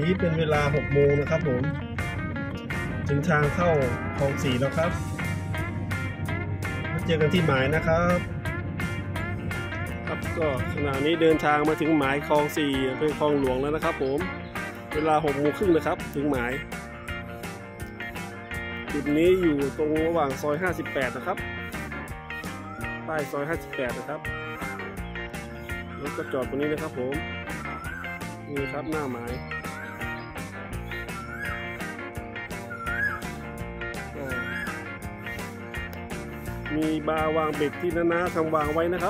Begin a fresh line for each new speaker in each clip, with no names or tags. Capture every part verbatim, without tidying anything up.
นี้เป็นเวลาหกโมงนะครับผมถึงทางเข้าคลองสี่แล้วครับมาเจอกันที่หมายนะครับครับก็ขณะนี้เดินทางมาถึงหมายคลองสี่อำเภอคลองหลวงแล้วนะครับผมเวลาหกโมงครึ่งนะครับถึงหมายจุดนี้อยู่ตรงระหว่างซอยห้าสิบแปดนะครับป้ายซอยห้าสิบแปดนะครับรถก็จอดตรงนี้นะครับผมนี่ครับหน้าหมายมีบาร์วางเบ็ดที่น้าๆทำวางไว้นะครับ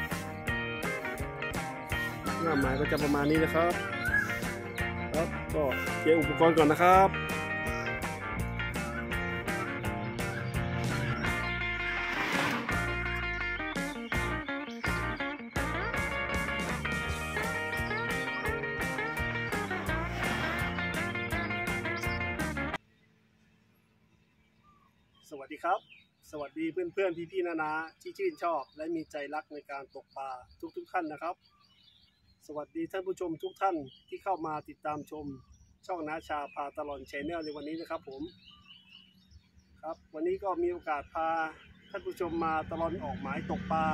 หน้าหมายก็จะประมาณนี้นะครับครับก็เตรียมอุปกรณ์ก่อนนะครับสวัสดีครับสวัสดีเพื่อนๆพี่ๆนาๆที่ชื่นชอบและมีใจรักในการตกปลาทุกๆท่านนะครับสวัสดีท่านผู้ชมทุกท่านที่เข้ามาติดตามชมช่องน้าชาพาตลอดแชนแนลในวันนี้นะครับผมครับวันนี้ก็มีโอกาสพาท่านผู้ชมมาตลอดออกหมายตกปลา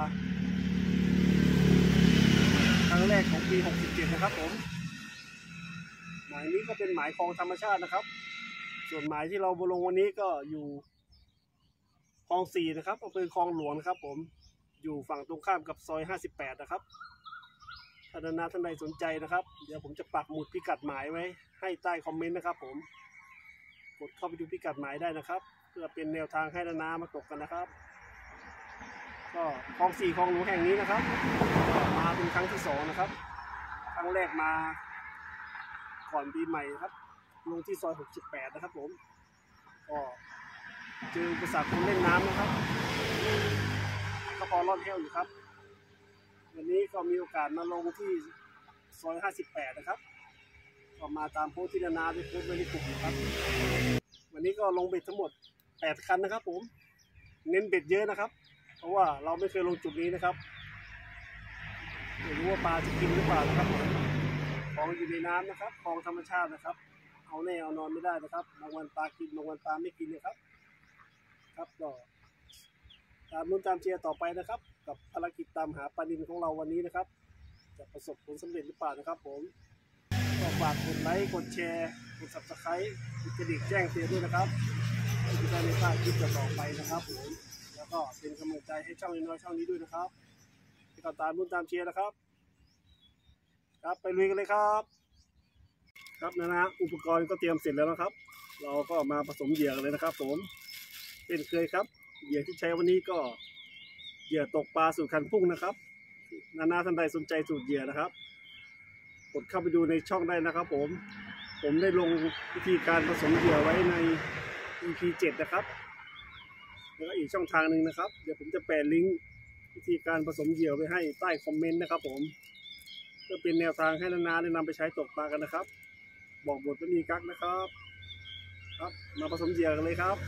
ครั้งแรกของปีหกสิบเจ็ดนะครับผมหมายนี้ก็เป็นหมายคลองธรรมชาตินะครับส่วนหมายที่เราลงวันนี้ก็อยู่คลองสี่นะครับอำเภอคลองหลวงนะครับผมอยู่ฝั่งตรงข้ามกับซอยห้าสิบแปดนะครับถ้าท่านท่านใดสนใจนะครับเดี๋ยวผมจะปักหมุดพิกัดหมายไว้ให้ใต้คอมเมนต์นะครับผมกดเข้าไปดูพิกัดหมายได้นะครับเพื่อเป็นแนวทางให้นานามาตกกันนะครับก็คลองสี่คลองหลวงแห่งนี้นะครับมาเป็นครั้งที่สองนะครับครั้งแรกมาก่อนปีใหม่ครับลงที่ซอยหกสิบแปดนะครับผมก็เจออุปสรรคคนเล่นน้ำนะครับก็พอรอดแห้วอยู่ครับวันนี้ก็มีโอกาสมาลงที่ซอยห้าสิบแปดนะครับก็มาตามโพสต์ที่นานาได้โพสต์ไว้ในกลุ่มครับวันนี้ก็ลงเบ็ดทั้งหมดแปดคันนะครับผมเน้นเบ็ดเยอะนะครับเพราะว่าเราไม่เคยลงจุดนี้นะครับไม่รู้ว่าปลาจะกินหรือเปล่านะครับของอยู่ในน้ำนะครับของธรรมชาตินะครับเอาแน่เอานอนไม่ได้นะครับบางวันปลากินบางวันปลาไม่กินนะครับครับก็ตามลุ้นตามเชียร์ต่อไปนะครับกับภารกิจตามหาปลานิลของเราวันนี้นะครับจะประสบผลสำเร็จหรือเปล่านะครับผมก็ฝากกดไลค์กดแชร์กดซับสไครต์กดกระดิ่งแจ้งเตือนด้วยนะครับเพื่อจะได้ไม่พลาดคลิปต่อไปนะครับผมแล้วก็เป็นกำลังใจให้ช่องน้อยช่องนี้ด้วยนะครับก็ตามลุ้นตามเชียร์นะครับครับไปลุยกันเลยครับครับนะนะอุปกรณ์ก็เตรียมเสร็จแล้วนะครับเราก็มาผสมเหยื่อกันเลยนะครับผมเป็นเคยครับเหยื่อที่ใช้วันนี้ก็เหยื่อตกปลาสูตรคันพุ่งนะครับนานาท่านใดสนใจสูตรเหยื่อนะครับกดเข้าไปดูในช่องได้นะครับผมผมได้ลงวิธีการผสมเหยื่อไว้ใน อี พี เจ็ดนะครับแล้วก็อีกช่องทางหนึ่งนะครับเดี๋ยวผมจะแปะลิงก์วิธีการผสมเหยื่อไว้ให้ใต้คอมเมนต์นะครับผมเพื่อเป็นแนวทางให้นานาได้นำไปใช้ตกปลากันนะครับบอกบทไม่มีกั๊กนะครับครับมาผสมเหยื่อกันเลยครับ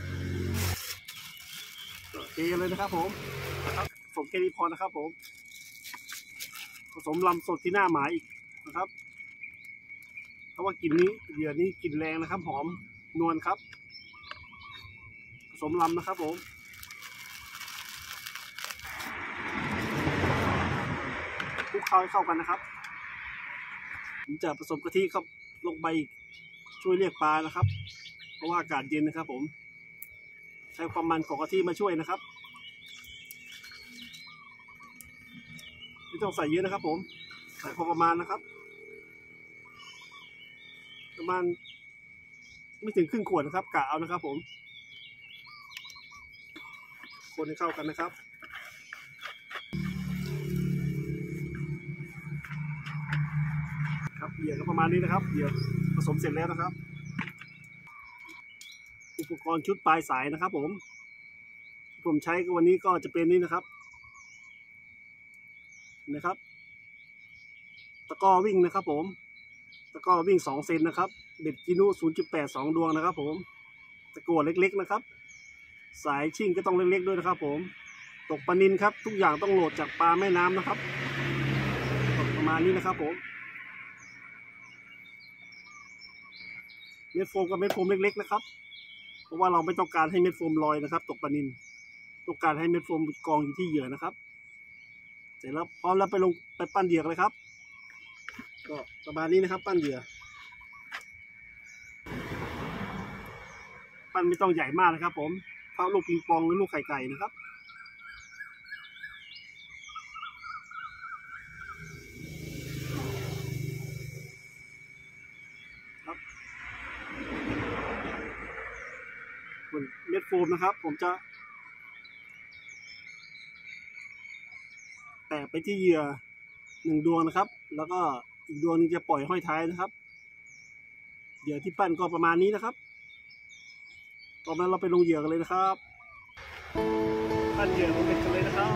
เทเลยนะครับผมนะครับผมแค่นี้พอนะครับผมผสมลำสดที่หน้าหมายอีกนะครับเพราะว่ากลิ่นนี้เหยื่อนี้กลิ่นแรงนะครับหอมนวลครับผสมลำนะครับผมคลุกเคล้าให้เข้ากันนะครับผมจะผสมกะทิเข้าลงไปช่วยเรียกปลานะครับเพราะว่าอากาศเย็นนะครับผมใช้ความมันของกะทิมาช่วยนะครับไม่ต้องใส่เยอะนะครับผมใส่พอประมาณนะครับประมาณไม่ถึงครึ่งขวดนะครับกะเอานะครับผมคนให้เข้ากันนะครับครับเหยื่อก็ประมาณนี้นะครับเหยื่อผสมเสร็จแล้วนะครับอุปกรณ์ชุดปลายสายนะครับผมผมใช้วันนี้ก็จะเป็นนี่นะครับนะครับตะกร้อวิ่งนะครับผมตะกร้อวิ่งสองเซนนะครับเบ็ดจินุ ศูนย์จุดแปด สองดวงนะครับผมตะกั่วเล็กๆนะครับสายชิ่งก็ต้องเล็กๆด้วยนะครับผมตกปลานิลครับทุกอย่างต้องโหลดจากปลาแม่น้ำนะครับประมาณนี้นะครับผม คม็ดโฟมกับเม็ดโฟมเล็กๆนะครับเพราะว่าเราไม่ต้องการให้เม็ดโฟมลอยนะครับตกปลานิลต้องการให้เม็ดโฟมกองอยู่ที่เหยื่อนะครับเสร็จแล้วพร้อมแล้วไปลงไปปั้นเหยื่อเลยครับก็ประมาณนี้นะครับปั้นเหยื่อปั้นไม่ต้องใหญ่มากนะครับผมเท่าลูกปิงปองหรือลูกไข่ไก่นะครับเม็ดโฟมนะครับผมจะแตะไปที่เหยื่อหนึ่งดวงนะครับแล้วก็อีกดวงนึงจะปล่อยห้อยท้ายนะครับเหยื่อที่ปั้นก็ประมาณนี้นะครับต่อมาเราไปลงเหยื่อกันเลยนะครับปั้นเหยื่อลงเบ็ดกันเลยนะครับ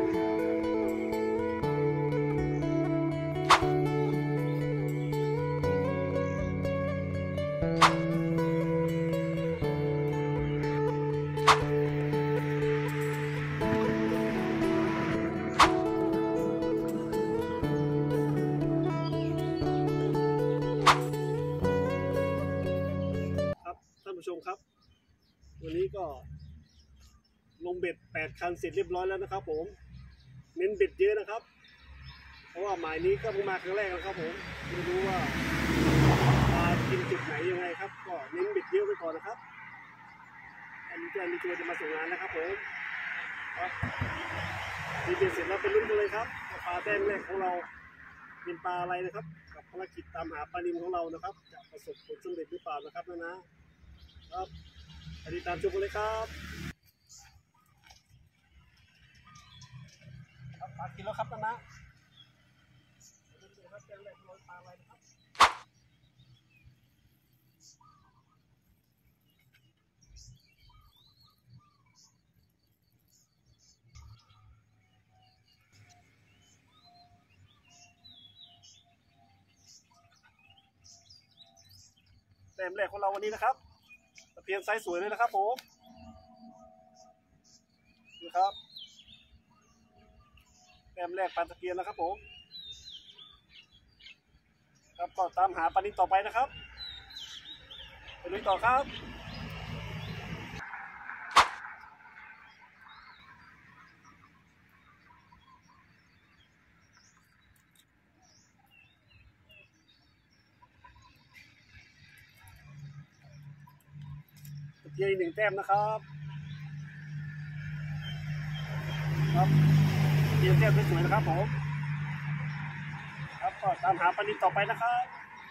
ท่านผู้ชมครับวันนี้ก็ลงเบ็ดแปดคันเสร็จเรียบร้อยแล้วนะครับผมเน้นเบ็ดเยอะนะครับเพราะว่าหมายนี้ก็เพิ่งมาครั้งแรกนะครับผมไม่รู้ว่าปลากินจุดไหนยังไงครับก็เน้นเบ็ดเยอะไปก่อนนะครับอันนี้จะมีตัวจะมาส่งงานนะครับผมครับดีเบ็ดเสร็จแล้วไปลุ้นกันเลยครับปลาแต้มแรกของเราเป็นปลาอะไรนะครับกับภารกิจตามหาปลานิลของเรานะครับจะประสบผลสำเร็จหรือเปล่านะครับนะนะครับติดตามชมกันเลยครับครับปลากินแล้วครับนะนะแต้มแรกของเราวันนี้นะครับตะเพียนไซส์สวยเลยนะครับผมนี่ครับแต้มแรกปลาตะเพียนนะครับผมครับก็ตามหาปลานิลต่อไปนะครับไปลุยต่อครับตะเพียนอีกหนึ่งแต้มนะครับครับตะเพียนแต้มสวยๆนะครับผมครับก็ตามหาปลานิลต่อไปนะครับ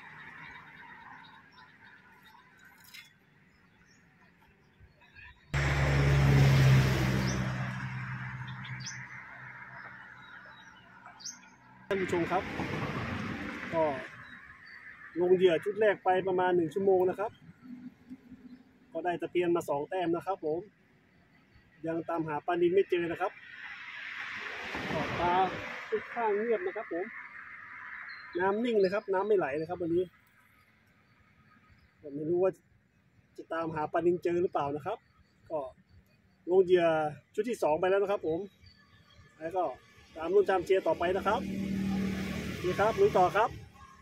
ท่านผู้ชมครับก็ลงเหยื่อชุดแรกไปประมาณหนึ่งชั่วโมงนะครับก็ได้ตะเพียนมาสองแต้มนะครับผมยังตามหาปลานิลไม่เจอนะครับปลาค่อนข้างเงียบนะครับผมน้ำนิ่งนะครับน้ำไม่ไหลนะครับวันนี้ผมไม่รู้ว่าจะตามหาปลานิลเจอหรือเปล่านะครับก็ลงเหยื่อชุดที่สองไปแล้วนะครับผมแล้วก็ตามรุ่นตามเชียร์ต่อไปนะครับนี่ครับลุยต่อครับ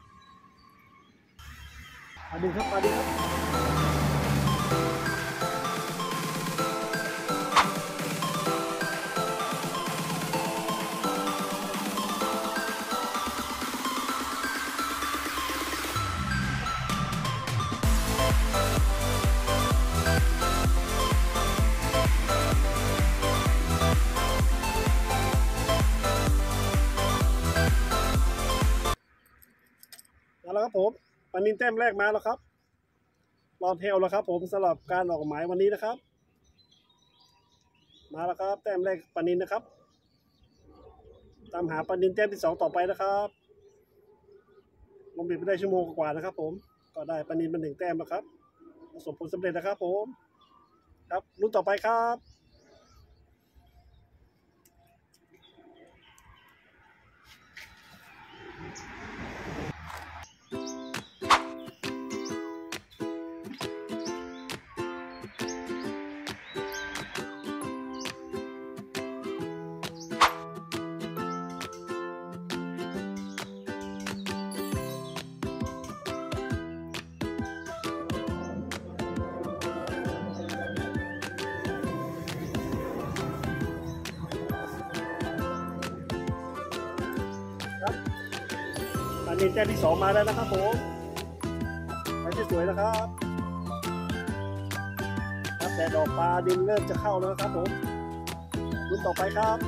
ปลาดินครับปลาดินครับมาแล้วครับผมปลานิลแต้มแรกมาแล้วครับรอเทลแล้วครับผมสำหรับการออกหมายวันนี้นะครับมาแล้วครับแต้มแรกปลานิลนะครับตามหาปลานิลแต้มที่สองต่อไปนะครับลงเบ็ดไปได้ชั่วโมงกว่านะครับผมก็ได้ปลานิลเป็นหนึ่งแต้มแล้วครับประสบผลสำเร็จนะครับผมครับรุ่นต่อไปครับนินแต้มที่สองมาแล้วนะครับผมไปสวยๆนะครับครับแต่ดอกปลาดินเริ่มจะเข้าแล้วครับผมรุ่นต่อไปครับ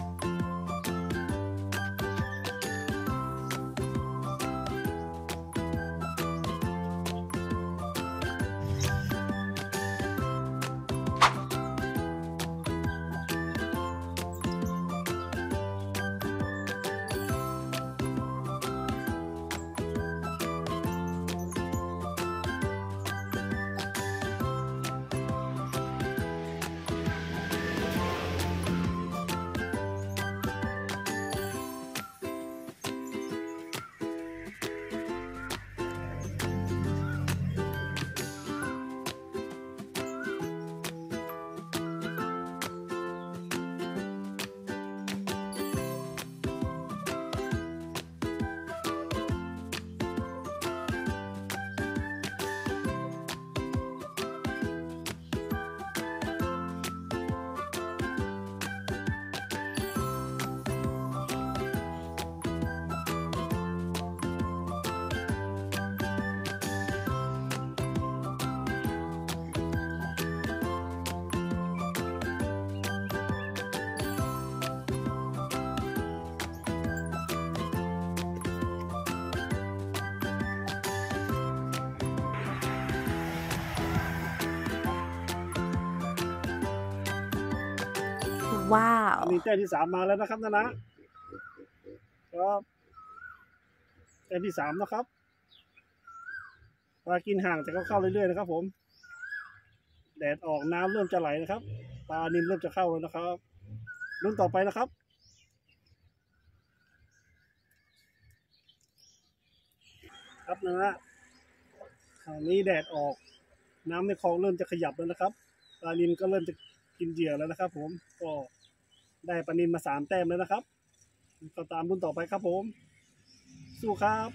ว้าว
อันนี้แต้มที่สามมาแล้วนะครับนะนะครับแต้มที่สามนะครับปลากินห่างแต่ก็เข้าเรื่อยๆนะครับผมแดดออกน้ำเริ่มจะไหลนะครับปลานิลเริ่มจะเข้าแล้วนะครับรุ่นต่อไปนะครับครับนะฮะคราวนี้แดดออกน้ำในคลองเริ่มจะขยับแล้วนะครับปลานิลก็เริ่มจะกินเหยื่อแล้วนะครับผมก็ได้ปลานิลมาสามแต้มแล้วนะครับก็ตามรุ่นต่อไปครับผมสู้ครับ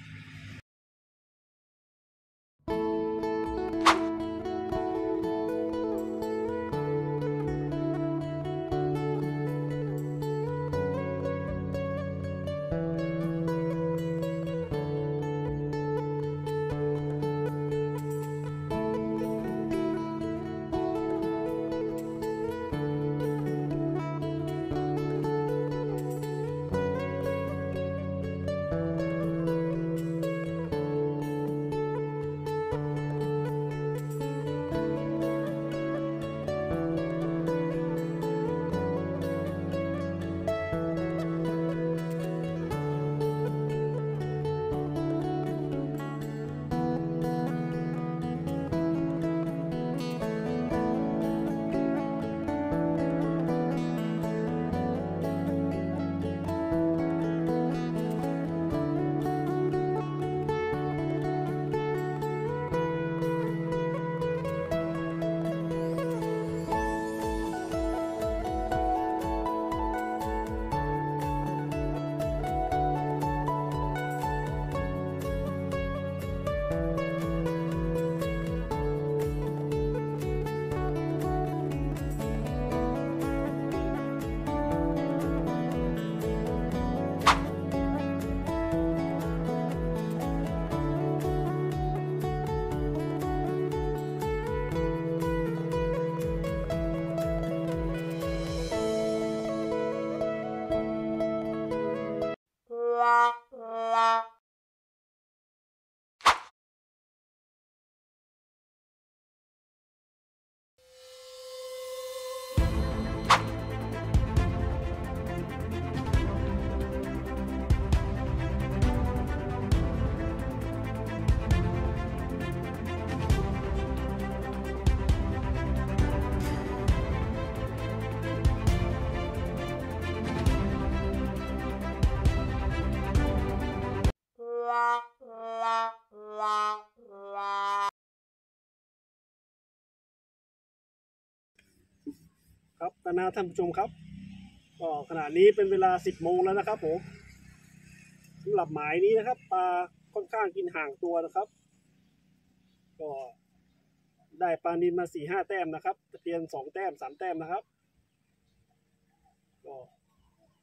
ครับตนาท่านผู้ชมครับก็ขณะนี้เป็นเวลาสิบโมงแล้วนะครับผมสำหรับหมายนี้นะครับปลาค่อนข้างกินห่างตัวนะครับก็ได้ปลานิลมาสี่ห้าแต้มนะครับตะเพียนสองแต้มสามแต้มนะครับก็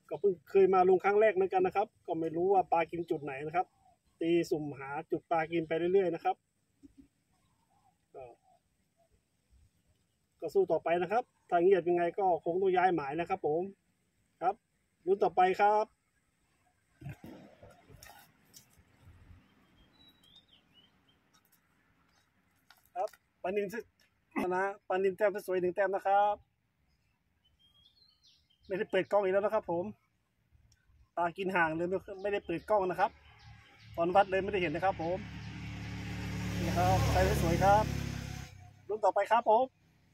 ก็เพิ่งเคยมาลงครั้งแรกเหมือนกันนะครับก็ไม่รู้ว่าปลากินจุดไหนนะครับตีสุ่มหาจุดปลากินไปเรื่อยๆนะครับก็ก็สู้ต่อไปนะครับถ้าเงียบยังไงก็คงต้องย้ายหมายนะครับผมครับรุ่นต่อไปครับครับปลานินนะปลานินแต้มสวยหนึ่งแต้มนะครับไม่ได้เปิดกล้องอีกแล้วนะครับผมปลากินห่างเลยไม่ได้เปิดกล้องนะครับตอนวัดเลยไม่ได้เห็นนะครับผมนี่ครับใส่สวยครับรุ่นต่อไปครับผม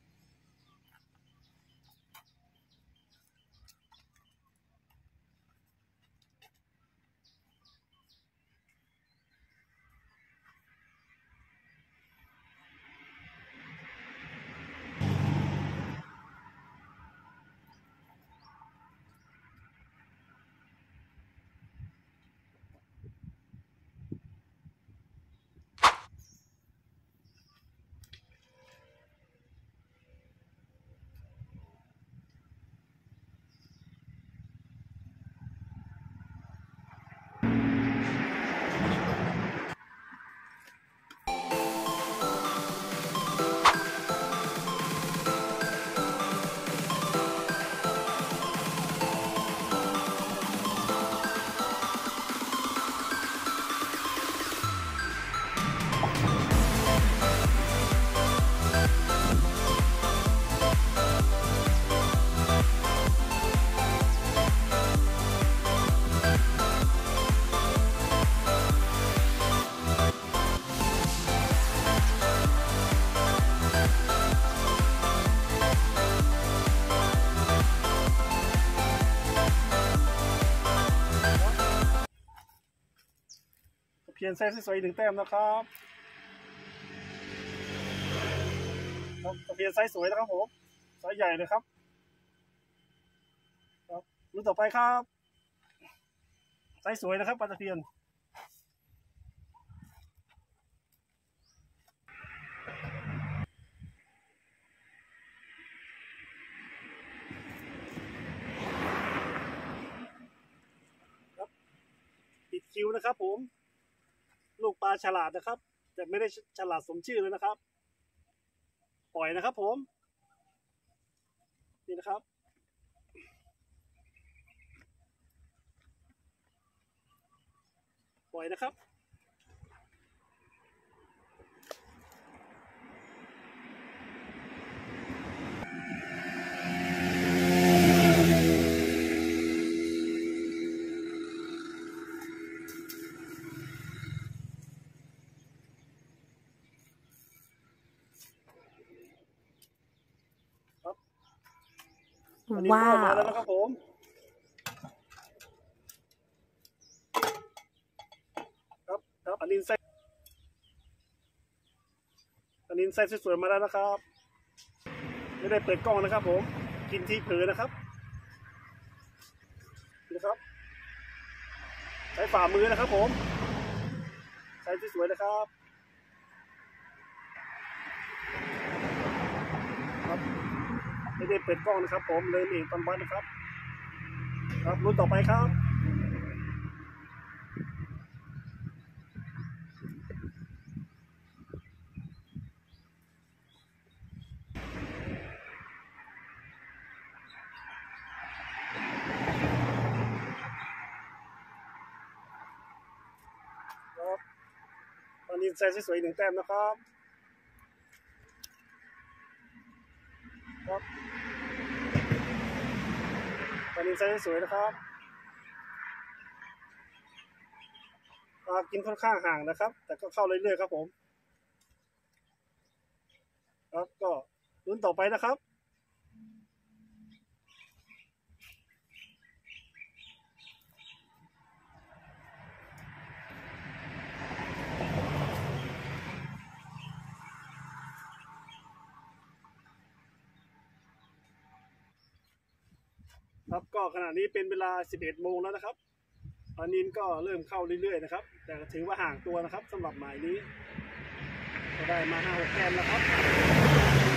เพียนไซส์สวยหนึ่งแต้มนะครับครับเพียนไซส์สวยนะครับผมไซส์ใหญ่เลยครับครับรุ่นต่อไปครับไซส์สวยนะครับปลาตะเพียนครับปิดคิวนะครับผมลูกปลาฉลาดนะครับแต่ไม่ได้ฉลาดสมชื่อเลยนะครับปล่อยนะครับผมนี่นะครับปล่อยนะครับ
ว้าว
มาแล้วนะครับผมครับครับอันนี้ไส้อันนี้ไส้สวยๆมาแล้วนะครับไม่ได้เปิดกล้องนะครับผมกินที่เผลอนะครับนะครับใช้ฝ่ามือนะครับผมใช้สวยๆนะครับครับไม่ได้เปิดกล้องนะครับผมเลยเองตอนวัดนะครับครับรุ่นต่อไปครับครับตอนนี้ใส่สวยๆหนึ่งแต้มนะครับครับตอนนี้ใส่สวยๆนะครับปลากินค่อนข้างห่างนะครับแต่ก็เข้าเรื่อยๆครับผมครับก็รุ่นต่อไปนะครับครับก็ขณะนี้เป็นเวลาสิบเอ็ดโมงแล้วนะครับปลานิลก็เริ่มเข้าเรื่อยๆนะครับแต่ถือว่าห่างตัวนะครับสำหรับหมายนี้ก็ได้มาห้าหกแต้มแล้วครับ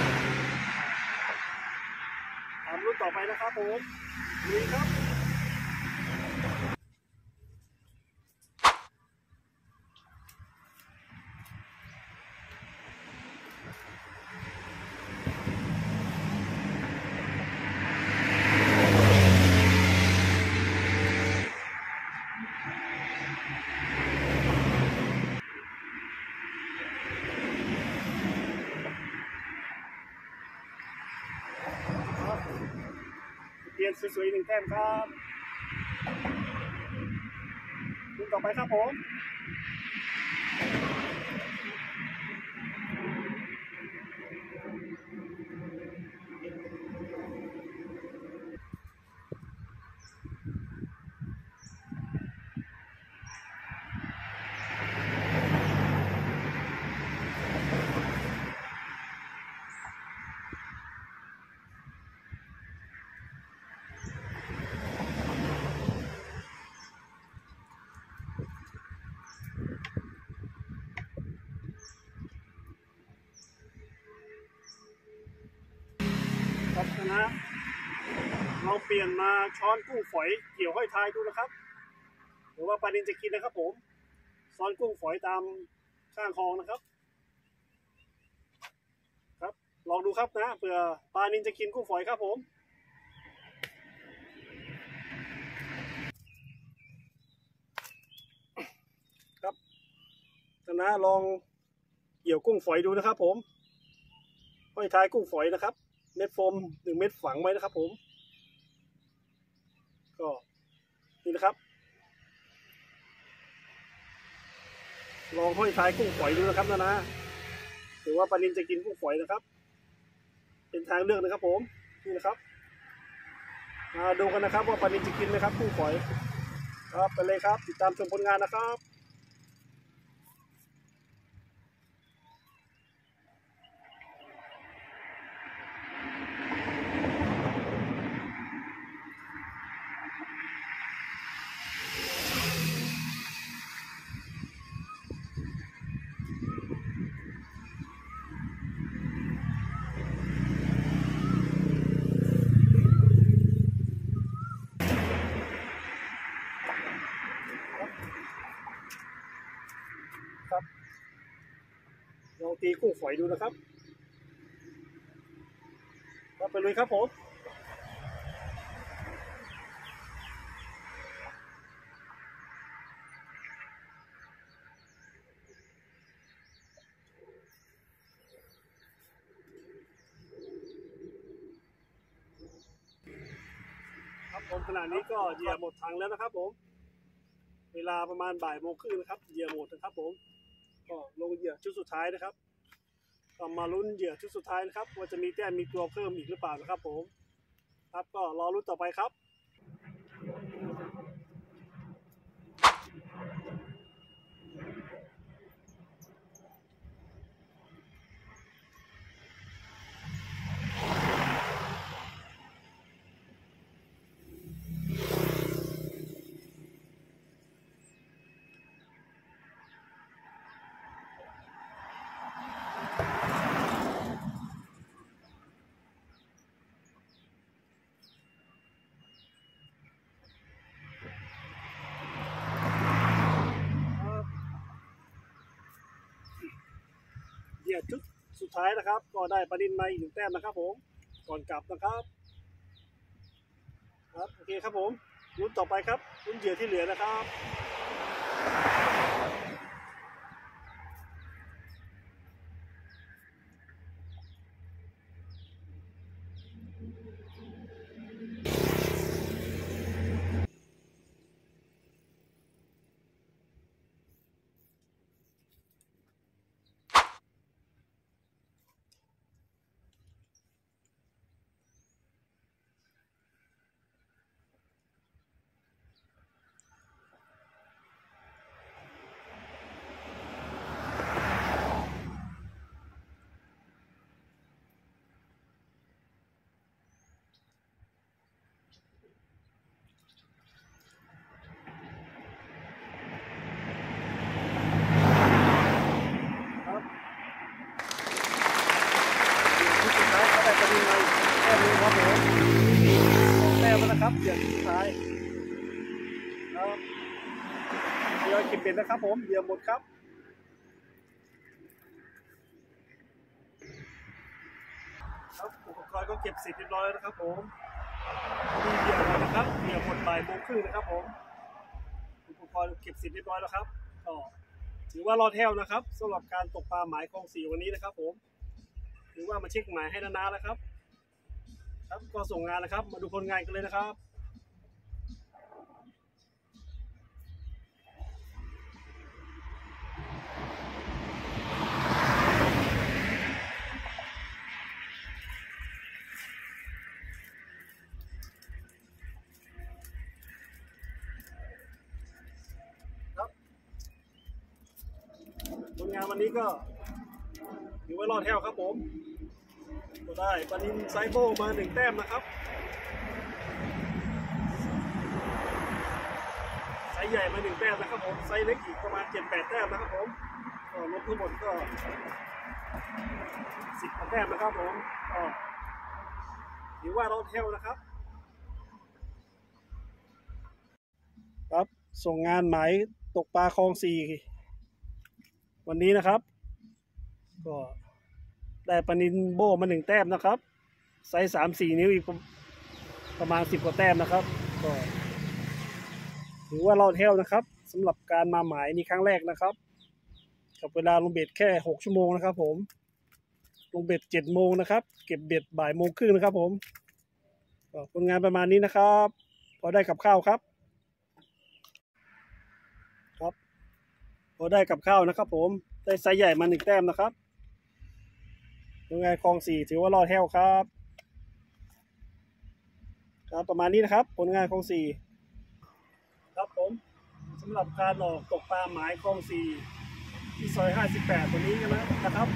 ตามรุ่นต่อไปนะครับผมนี่ครับสวยๆหนึ่งแต้มครับรุ่นต่อไปครับผมครับนะเราเปลี่ยนมาช้อนกุ้งฝอยเกี่ยวห้อยท้ายดูนะครับหรือว่าปลานินจะกินนะครับผมช้อนกุ้งฝอยตามข้างคลองนะครับครับลองดูครับนะเผื่อปลานินจะกินกุ้งฝอยครับผมครับนะลองเกี่ยวกุ้งฝอยดูนะครับผมห้อยท้ายกุ้งฝอยนะครับเม็ดโฟมหนึ่งเม็ดฝังไว้นะครับผมก็นี่นะครับลองห้อยท้ายกุ้งฝอยดูนะครับนะนะหรือว่าปลานินจะกินกุ้งฝอยนะครับเป็นทางเลือกนะครับผมนี่นะครับมาดูกันนะครับว่าปลานินจะกินไหมครับกุ้งฝอยครับไปเลยครับติดตามชมผลงานนะครับครับลองตีกุ้งฝอยดูนะครับครับไปเลยครับผมครับผมขณะนี้ก็เหยื่อหมดถังแล้วนะครับผมเวลาประมาณบ่ายโมงครึ่งนะครับเหยื่อหมดนะครับผมก็ลงเหยื่อชุดสุดท้ายนะครับก็มาลุ้นเหยื่อชุดสุดท้ายนะครับว่าจะมีแต้มมีตัวเพิ่มอีกหรือเปล่านะครับผมครับก็รอลุ้นต่อไปครับเหยื่อชุดสุดท้ายนะครับก็ได้ปลานิลมาอีกหนึ่งแต้มนะครับผมก่อนกลับนะครับครับโอเคครับผมลุ้นต่อไปครับลุ้นเหยื่อที่เหลือนะครับครับเหยื่อที่สุดท้ายครับเหยื่อเก็บเป็ดนะครับผมเหยื่อหมดครับครับอุปกรณ์ก็เก็บเสร็จเรียบร้อยแล้วนะครับผมมีเหยื่อหมดนะครับเหยื่อหมดบ่ายโมงครึ่งนะครับผมอุปกรณ์เก็บเสร็จเรียบร้อยแล้วครับก็ถือว่ารอดแถวนะครับสำหรับการตกปลาหมายคลองสี่วันนี้นะครับผมถือว่ามาเช็คหมายให้นานๆแล้วครับครับก็ส่งงานนะครับ มาดูผลงานกันเลยนะครับผลงานวันนี้ก็ถือว่ารอดแถวครับผมก็ได้ปลานิลไซโบมาหนึ่งแต้มนะครับไซส์ใหญ่มาหนึ่งแต้มนะครับผมไซส์เล็กอีกประมาณเจ็ดแปดแต้มนะครับผมก็รวมทั้งหมดก็สิบแต้มนะครับผมก็ถือว่ารอดแถวนะครับครับส่งงานหมายตกปลาคลองสี่วันนี้นะครับก็ได้ปลานิลโบมาหนึ่งแต้มนะครับไซส์สามสี่นิ้วอีกประมาณสิบกว่าแต้มนะครับก็ถือว่าเราเที่ยวนะครับสำหรับการมาหมายนี้ครั้งแรกนะครับกับเวลาลงเบ็ดแค่หกชั่วโมงนะครับผมลงเบ็ดเจ็ดโมงนะครับเก็บเบ็ดบ่ายโมงครึ่งนะครับผมก็ผลงานประมาณนี้นะครับพอได้กับข้าวครับครับพอได้กับข้าวนะครับผมได้ไซส์ใหญ่มาหนึ่งแต้มนะครับยังไงคลองสี่ถือว่ารอดแถวครับครับประมาณนี้นะครับผลงานคลองสี่ครับผมสำหรับการออกตกปลาหมายคลองสี่ที่ซอยห้าสิบแปดตัวนี้กันนะครับ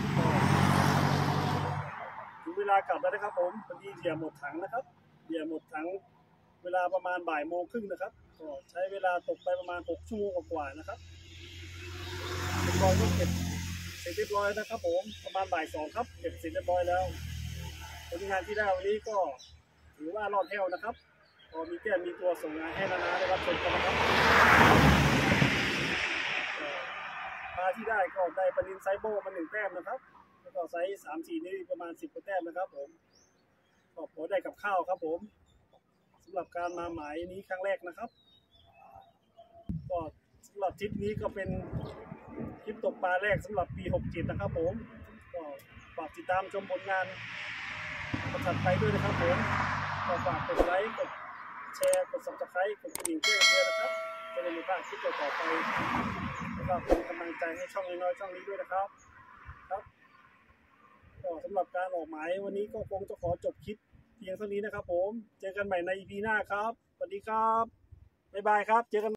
ถึงเวลากลับแล้วนะครับผมพอดีเหยื่อหมดถังนะครับเหยื่อหมดถังเวลาประมาณบ่ายโมงครึ่งนะครับก็ใช้เวลาตกไปประมาณหกชั่วโมงกว่าๆนะครับเรียบร้อยก็เก็บเสร็จเรียบร้อยนะครับผมประมาณบ่ายสองครับเก็บเสร็จเรียบร้อยแล้วผลงานที่ได้วันนี้ก็ถือว่ารอดแถวนะครับพอมีแก้มมีตัวส่งงานให้นานาได้รับชมกันนะครับปลาที่ได้ก็ได้ปลานิลไซโบมาหนึ่งแต้มนะครับแล้วก็ไซส์สามสี่นิ้วประมาณสิบกว่าแต้มนะครับผมก็พอได้กับข้าวครับผมสำหรับการมาหมายนี้ครั้งแรกนะครับก็สำหรับทริปนี้ก็เป็นทริปตกปลาแรกสำหรับปีหกเจ็ดนะครับผมก็ฝากติดตามชมผลงานถัดไปด้วยนะครับผมก็ฝากกดไลค์กดแชร์กด ซับสไครบ์ กดกระดิ่งแจ้งเตือนนะครับจะได้ไม่พลาดคลิปต่อไปแล้วก็เป็นกำลังใจให้ช่องน้อยๆช่องนี้ด้วยนะครับครับก็สำหรับการออกหมายวันนี้ก็คงจะขอจบคลิปเพียงเท่านี้นะครับผมเจอกันใหม่ใน อี พี หน้าครับสวัสดีครับบ๊ายบายครับเจอกัน